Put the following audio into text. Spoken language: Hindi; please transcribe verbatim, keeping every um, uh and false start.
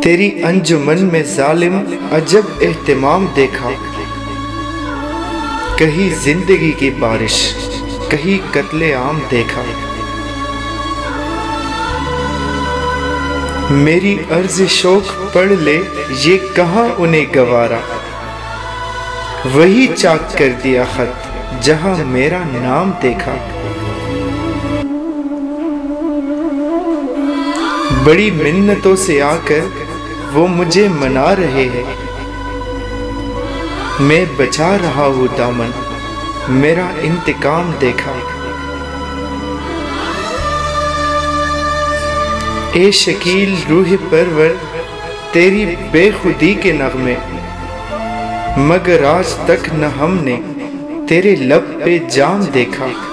तेरी अंजुमन में जालिम अजब एहतिमाम देखा, कहीं जिंदगी की बारिश कहीं कत्ले आम देखा। मेरी अर्ज शौक पढ़ ले ये कहाँ उन्हें गवारा, वही चाक कर दिया खत जहाँ मेरा नाम देखा। बड़ी मिन्नतों से आकर वो मुझे मना रहे हैं, मैं बचा रहा हूँ दामन मेरा इंतकाम देखा। ए शकील रूह परवर तेरी बेखुदी के नगमे, मगर आज तक न हमने तेरे लब पे जाम देखा।